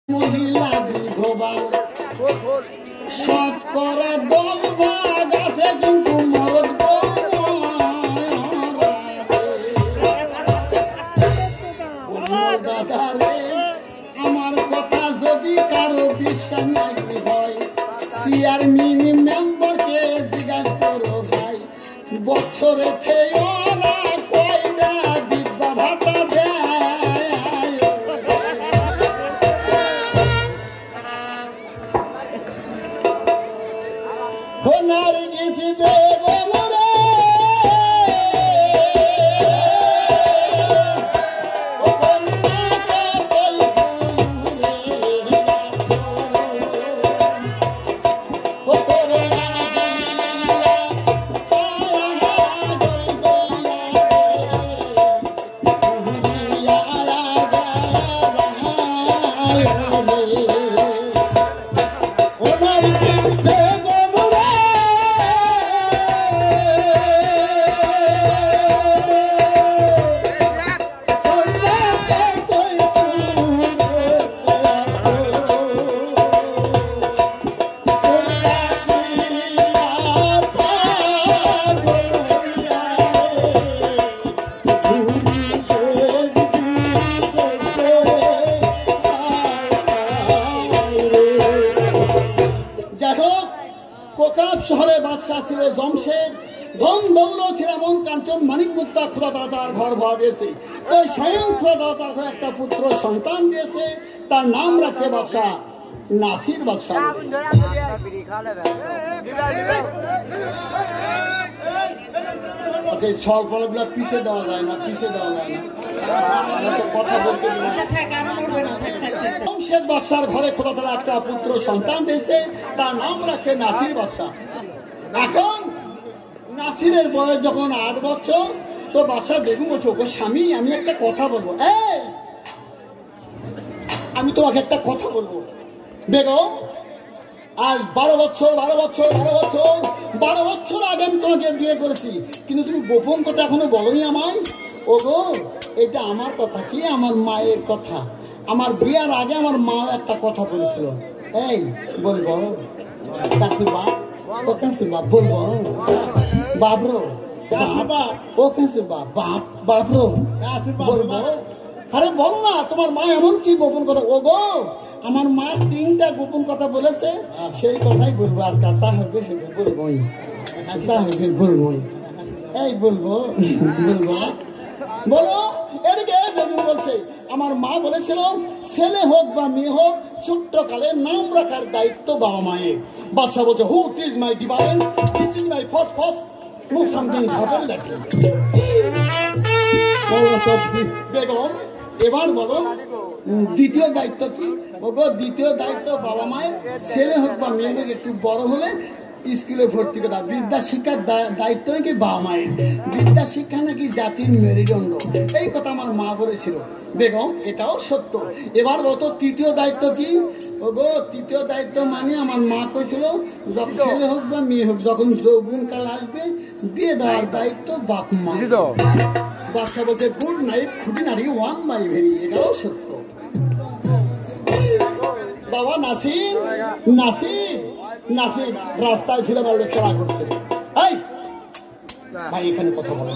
মহিলা বিধবা শতকরা 10 ভাগ আছে কিন্তু মরদ দাদা রে আমার কথা যদি কারো বিশ্বাস নাই হয় চেয়ারম্যান মেম্বারকে জিজ্ঞাসা করো ভাই বছরে ওরা কয়টা বিধবা ভাতা দেয় হোনার গেছি বেগম রে শহরে বাদশাহ ছিল জমশেদ ধন দৌলত হিরামন কাঞ্চন মানিক মুক্তা খোদা তার ঘর ভরা দিয়েছে তো স্বয়ং খোদা তার একটা পুত্র সন্তান দিয়েছে তার নাম রাখছে বাদশাহ নাসির বাদশাহ আচ্ছা সলপলগুলা পিছিয়ে দেওয়া যায় না কথা বলতে জমশেদ বাদশার ঘরে খোদা তাআলা একটা পুত্র সন্তান দিয়েছে তার নাম রাখছে নাসির বাদশাহ এখন নাসিরের বয়স যখন 8 বছর তো বাদশাহ বেগম বলছে গো স্বামী আমি একটা কথা বলবো আমি তোমাকে একটা কথা বলবো বেগম আজ 12 বছর আগে আমি তোমাকে বিয়ে করেছি কিন্তু তুমি গোপন কথা এখনো বলোনি আমায় ও গো এটা আমার কথা কি আমার মায়ের কথা আমার বিয়ার আগে আমার মা একটা কথা বলেছিল এই বলবো কাসুবা ও কাসুবা বলবো বাবরো ও কাসুবা বাবরো বলবো আরে বল না তোমার মা এমন কি গোপন কথা ও গো আমার মা 3টা গোপন কথা বলেছে সেই কথাই বলবো আজকে বলবো এই বলবো বলো এদিকে বেগম বলছে আমার মা বলেছিল ছেলে হোক বা মেয়ে হোক ছোট্টকালে নাম রাখার দায়িত্ব বাবা মায়ের বাদশা বলছে who is my divine this is my first move something happen that Begum এবার বলো দ্বিতীয় দায়িত্ব কি ওগো দ্বিতীয় দায়িত্ব বাবা মায়ের ছেলে হোক বা মেয়ে হোক একটু বড় হলে স্কুলে ভর্তি করা বিদ্যা শিক্ষার দায়িত্ব নাকি বাবা মায়ের বিদ্যা শিক্ষা নাকি জাতির মেরুদণ্ড এই কথা আমার মা বলেছিল বেগম এটাও সত্য এবার বলতো তৃতীয় দায়িত্ব কি ওগো তৃতীয় দায়িত্ব মানে আমার মা কইছিল যখন ছেলে হোক বা মেয়ে হোক যখন যৌবনকাল আসবে বিয়ে দেওয়ার দায়িত্ব বাপ মা বাচ্চা বলছে গুড নাইট খুঁটি নারী ওয়ান মাই ভেরি এটাও সত্য বাবা নাসির রাস্তায় ঘুরে বেড়ালে খেলা করছে ভাই এখানে কথা বলেন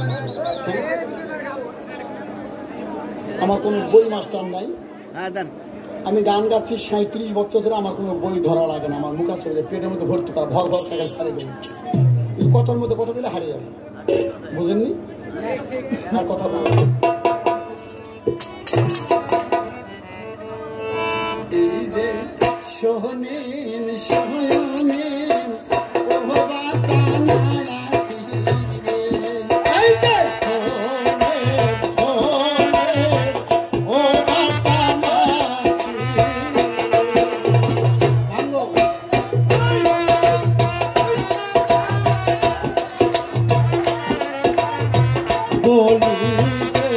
আমার কোনো বই মাস্টার নাই আমি গান গাচ্ছি 37 বছর ধরে আমার কোনো বই ধরা লাগে না আমার মুখস্থ করে পেটের মধ্যে ভর্তি করা ভর টাকা ছাড়ে দেবে এই কথার মধ্যে কথা দিলে হারিয়ে যাবে বুঝেননি আর কথা বলবো এই যে সোহনেন সোহনেন ও বাসানা বলি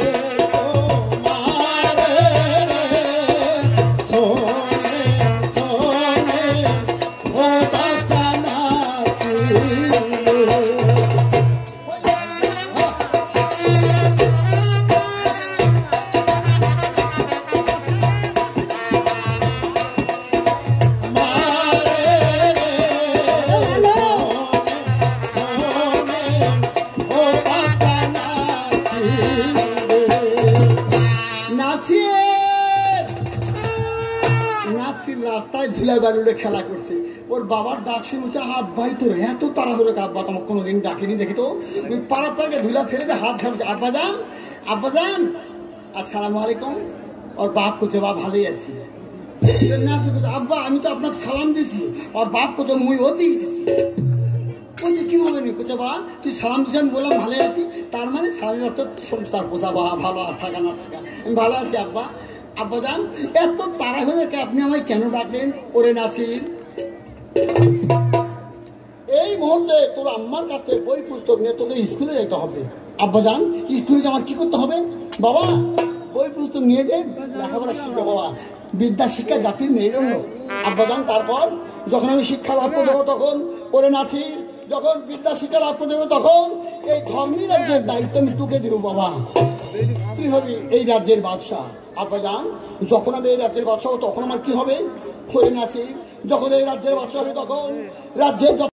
নাসির রাস্তায় ধুলা বালুলে খেলা করছে, ওর বাবার ডাক শুনেছে, আব্বাই তোর এত তাড়াহুড়ো, আব্বা তোমাকে কোনোদিন ডাকেনি দেখি তো। ওই পাড়া পাড়াকে ধুলা ফেলে দিয়ে হাত ঝাপছে, আব্বাজান আব্বাজান আসসালামু আলাইকুম। ওর বাপ করছে, বাপ ভালোই আছি। নাসির করছে, আব্বা আমি তো আপনাকে সালাম দিছি। ওর বাপ করছে, মুই ও দিয়ে দিছি। বলছে কিভাবে নি? করছে, বা তুই সালাম দিচ্ছি, আমি বললাম ভালো আছি, তার মানে সালামের অর্থ সংসার পোষা, বা ভালো থাকা না থাকা। আমি ভালো আছি আব্বা। আব্বাজান এত তাড়াহুড়োকে আপনি আমায় কেন ডাকলেন? ওরে নাসির, এই মুহূর্তে তোর আম্মার কাছ থেকে বই পুস্তক নিয়ে তোকে স্কুলে যেতে হবে। আব্বাজান স্কুলে আমার কি করতে হবে? বাবা বই পুস্তক নিয়ে যে লেখাপড়া শিখবে, বাবা বিদ্যা শিক্ষা জাতির মেরুদণ্ড। আব্বাজান তারপর যখন আমি শিক্ষা লাভ করে দেবো তখন, ওরে নাসির যখন বিদ্যা শিক্ষা লাভ করে দেবো তখন এই ধর্মী রাজ্যের দায়িত্ব আমি তোকে দেবো। বাবা তুই হবি এই রাজ্যের বাদশাহ। আব্বাজান যখন আমি এই রাজ্যের বাদশাহ তখন আমার কি হবে? ওরে নাসির যখন এই রাজ্যের বাদশাহ হবে তখন রাজ্যের